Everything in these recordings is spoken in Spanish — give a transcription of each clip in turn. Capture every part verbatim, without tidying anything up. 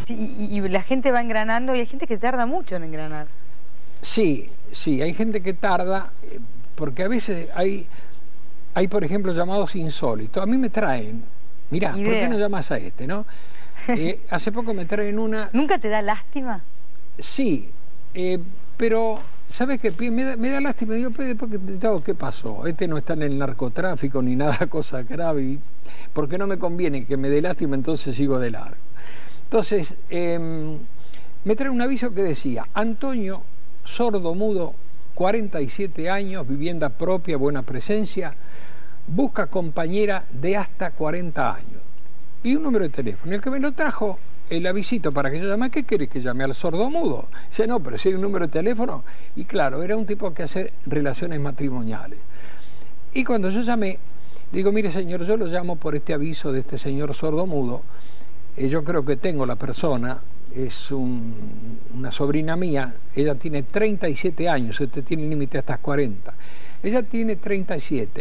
Sí, y, y la gente va engranando y hay gente que tarda mucho en engranar. Sí, sí, hay gente que tarda, porque a veces hay, hay por ejemplo, llamados insólitos. A mí me traen, mirá, ¿por qué no llamas a este, no? Eh, hace poco me traen una... ¿Nunca te da lástima? Sí, eh, pero, ¿sabes qué? Me da, me da lástima, digo, porque, ¿qué pasó? Este no está en el narcotráfico ni nada, cosa grave, y, porque no me conviene que me dé lástima, entonces sigo de largo. Entonces, eh, me trae un aviso que decía, Antonio, sordo mudo, cuarenta y siete años, vivienda propia, buena presencia, busca compañera de hasta cuarenta años. Y un número de teléfono. El que me lo trajo, el avisito para que yo llame, ¿qué querés que llame? ¿Al sordo mudo? Dice, no, pero si hay un número de teléfono. Y claro, era un tipo que hace relaciones matrimoniales. Y cuando yo llamé, digo, mire señor, yo lo llamo por este aviso de este señor sordo mudo. Eh, yo creo que tengo la persona, es un, una sobrina mía, ella tiene treinta y siete años, usted tiene límite hasta cuarenta. Ella tiene treinta y siete,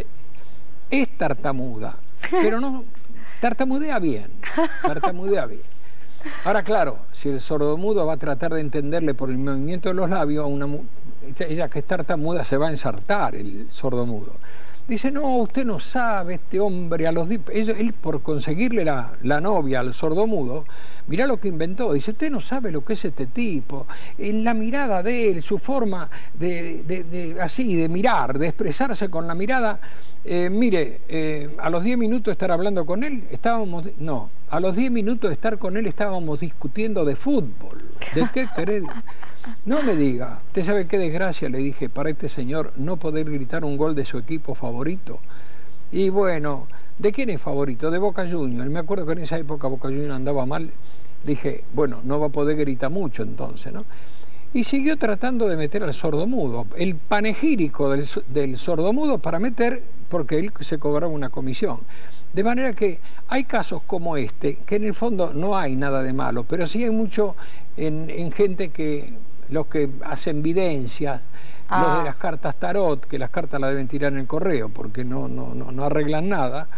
es tartamuda, pero no, tartamudea bien, tartamudea bien. Ahora, claro, si el sordomudo va a tratar de entenderle por el movimiento de los labios, a una, ella que es tartamuda se va a ensartar, el sordomudo. Dice, no, usted no sabe, este hombre, a los él, él por conseguirle la, la novia al sordomudo, mirá lo que inventó. Dice, usted no sabe lo que es este tipo, en la mirada de él, su forma de, de, de así, de mirar, de expresarse con la mirada. Eh, mire, eh, a los diez minutos de estar hablando con él, estábamos, no, a los diez minutos de estar con él estábamos discutiendo de fútbol. ¿De qué querés? No me diga, ¿usted sabe qué desgracia? Le dije, para este señor no poder gritar un gol de su equipo favorito. Y bueno, ¿de quién es favorito? De Boca Juniors. Me acuerdo que en esa época Boca Juniors andaba mal. Le dije, bueno, no va a poder gritar mucho entonces, ¿no? Y siguió tratando de meter al sordomudo, el panegírico del, del sordomudo para meter, porque él se cobraba una comisión. De manera que hay casos como este, que en el fondo no hay nada de malo, pero sí hay mucho en, en gente que, los que hacen videncias, ah. los de las cartas tarot, que las cartas las deben tirar en el correo, porque no, no, no, no arreglan nada.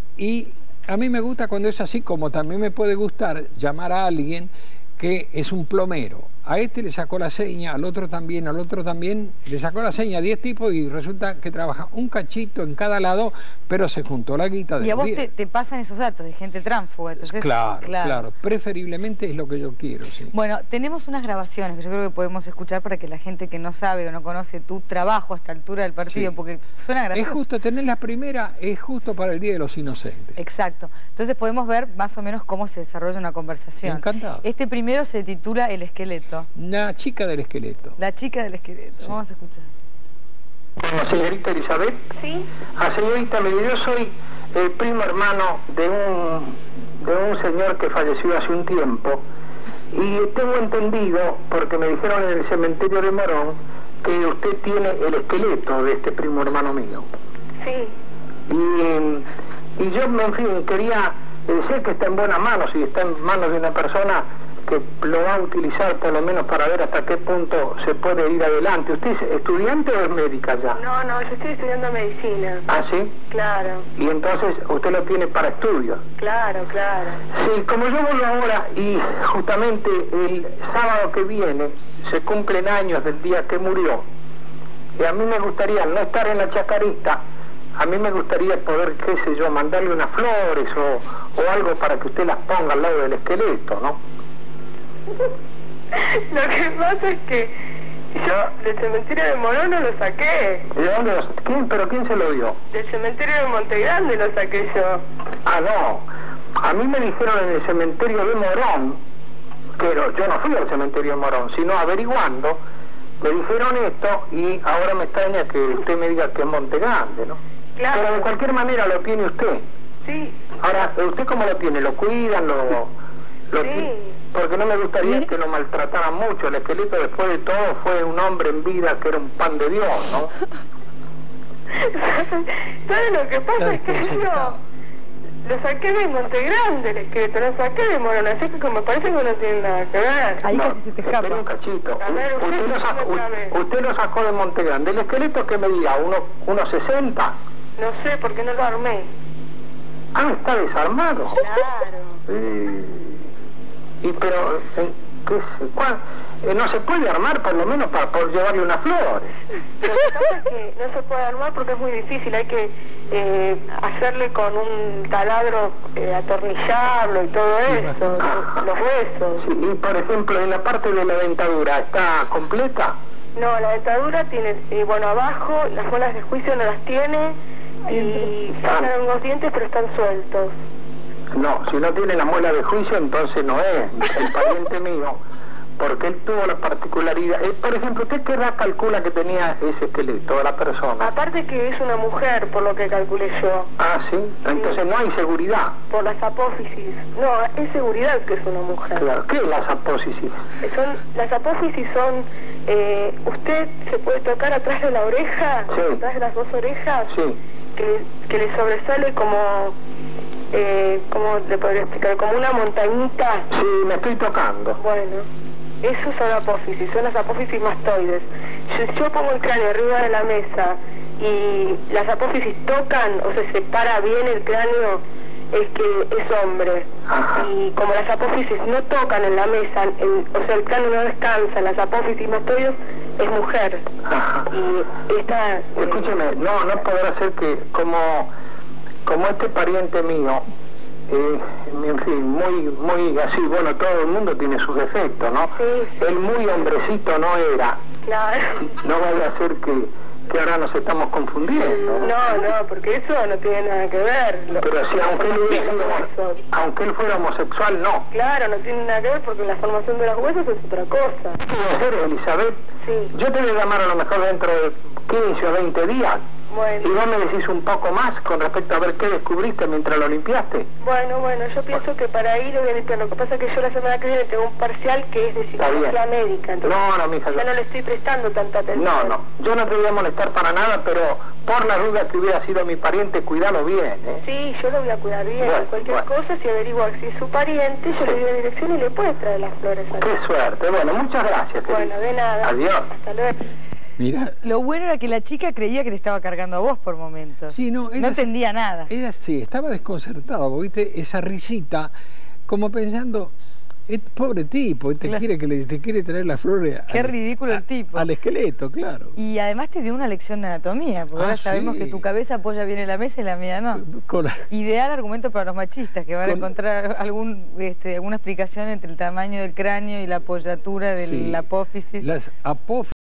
Y a mí me gusta cuando es así, como también me puede gustar llamar a alguien que es un plomero. A este le sacó la seña, al otro también, al otro también, le sacó la seña a diez tipos y resulta que trabaja un cachito en cada lado, pero se juntó la guita de Y a vos te, te pasan esos datos de gente tránfuga, entonces... Claro, claro, claro, preferiblemente es lo que yo quiero, sí. Bueno, tenemos unas grabaciones que yo creo que podemos escuchar para que la gente que no sabe o no conoce tu trabajo a esta altura del partido, sí. porque suena gracioso. Es justo, tener la primera, es justo para el Día de los Inocentes. Exacto, entonces podemos ver más o menos cómo se desarrolla una conversación. Encantado. Este primero se titula El esqueleto. La chica del esqueleto. La chica del esqueleto, sí. Vamos a escuchar. Bueno, señorita Elizabeth. Sí. Ah, señorita, mire, yo soy el primo hermano de un, de un señor que falleció hace un tiempo. Y tengo entendido, porque me dijeron en el cementerio de Morón, que usted tiene el esqueleto de este primo hermano mío. Sí. Y, y yo, en fin, quería decir que está en buenas manos y está en manos de una persona que lo va a utilizar por lo menos para ver hasta qué punto se puede ir adelante. ¿Usted es estudiante o es médica ya? No, no, yo estoy estudiando medicina. ¿Ah, sí? Claro. Y entonces usted lo tiene para estudios. Claro, claro. Sí, como yo vuelvo ahora y justamente el sábado que viene se cumplen años del día que murió, y a mí me gustaría no estar en la chacarita, a mí me gustaría poder, qué sé yo, mandarle unas flores o, o algo para que usted las ponga al lado del esqueleto, ¿no? Lo que pasa es que yo del cementerio de Morón no lo saqué. ¿De dónde lo saqué? ¿Quién? ¿Pero quién se lo dio? Del cementerio de Montegrande lo saqué yo. Ah, no. A mí me dijeron en el cementerio de Morón, pero yo no fui al cementerio de Morón, sino averiguando, me dijeron esto y ahora me extraña que usted me diga que es Montegrande, ¿no? Claro. Pero de cualquier manera lo tiene usted. Sí. Ahora, ¿usted cómo lo tiene? ¿Lo cuidan? ¿Lo, lo sí. Porque no me gustaría ¿Sí? que lo maltrataran mucho. El esqueleto, después de todo, fue un hombre en vida que era un pan de Dios, ¿no? ¿Sabes lo que pasa? Es que yo lo saqué de Montegrande, el esqueleto, lo saqué de Morón, así que como parece que no tiene nada que ver. Ahí No, casi se te escapa. espere un cachito. A ver, usted, usted, lo sacó, otra vez. usted lo sacó de Montegrande. ¿El esqueleto qué medía? ¿Uno, uno sesenta? No sé, porque no lo armé. Ah, está desarmado. Claro. Eh, Y pero, eh, ¿qué sé, cuál? Eh, no se puede armar por lo menos para por llevarle unas flores. Lo que pasa es que no se puede armar porque es muy difícil, hay que eh, hacerle con un taladro, eh, atornillarlo y todo eso, Ajá. los huesos. Sí, y por ejemplo, en la parte de la dentadura, ¿está completa? No, la dentadura tiene, eh, bueno, abajo las bolas de juicio no las tiene y faltan algunos dientes pero están sueltos. No, si no tiene la muela de juicio, entonces no es el pariente mío, porque él tuvo la particularidad. Eh, por ejemplo, ¿usted qué edad calcula que tenía ese esqueleto de la persona? Aparte que es una mujer, por lo que calculé yo. Ah, sí, entonces no hay seguridad. Por las apófisis. No, es seguridad que es una mujer. Claro, ¿qué es las apófisis? Son, las apófisis son, eh, usted se puede tocar atrás de la oreja, Sí. atrás de las dos orejas, Sí, que, que le sobresale como, eh, ¿cómo le podría explicar? Como una montañita. sí, me estoy tocando. Bueno, esos son apófisis, son las apófisis mastoides. Si yo pongo el cráneo arriba de la mesa y las apófisis tocan o se separa bien el cráneo, es que es hombre. Ajá. Y como las apófisis no tocan en la mesa, en- o sea, el cráneo no descansa, las apófisis mastoides, es mujer. Ajá. Y esta... eh, Escúcheme, no, no podrá ser que como, como este pariente mío, eh, en fin, muy, muy así, bueno, todo el mundo tiene sus defectos, ¿no? Sí, sí. Él muy hombrecito no era, Claro. no vaya a ser que, que ahora nos estamos confundiendo. No, no, porque eso no tiene nada que ver. Lo- Pero si aunque él, hubiera sido- Eso. aunque él fuera homosexual, no. Claro, no tiene nada que ver porque la formación de los huesos es otra cosa. ¿Qué voy a hacer, Elizabeth? Sí, Yo te voy a llamar a lo mejor dentro de quince o veinte días. Y bueno. vos me decís un poco más con respecto a ver qué descubriste mientras lo limpiaste. Bueno, bueno, yo pienso que para ir lo voy a limpiar. Lo que pasa es que yo la semana que viene tengo un parcial que es de Está bien. psicología médica. Entonces No, no, mija. ya no le estoy prestando tanta atención. No, no. Yo no te voy a molestar para nada, pero por la duda que hubiera sido mi pariente, cuídalo bien, ¿eh? Sí, yo lo voy a cuidar bien. Bueno, Cualquier bueno. cosa, si averiguo si es su pariente, yo Sí. le doy la dirección y le puede traer las flores a Qué suerte. Bueno, muchas gracias, querida. Bueno, de nada. Adiós. Hasta luego. Mirá, Lo bueno era que la chica creía que te estaba cargando a vos por momentos. sí, no, no ella- entendía nada. ella sí, estaba desconcertada, ¿viste? Esa risita, como pensando, "Eh, pobre tipo, te Claro. quiere que le te quiere traer las flores Qué al- ridículo el a- tipo. al esqueleto, claro. Y además te dio una lección de anatomía, porque Ah, ahora sabemos sí. que tu cabeza apoya bien en la mesa y la mía no. Con la- Ideal argumento para los machistas, que van a Con- encontrar algún, este, alguna explicación entre el tamaño del cráneo y la apoyatura de sí, la apófisis. las apófisis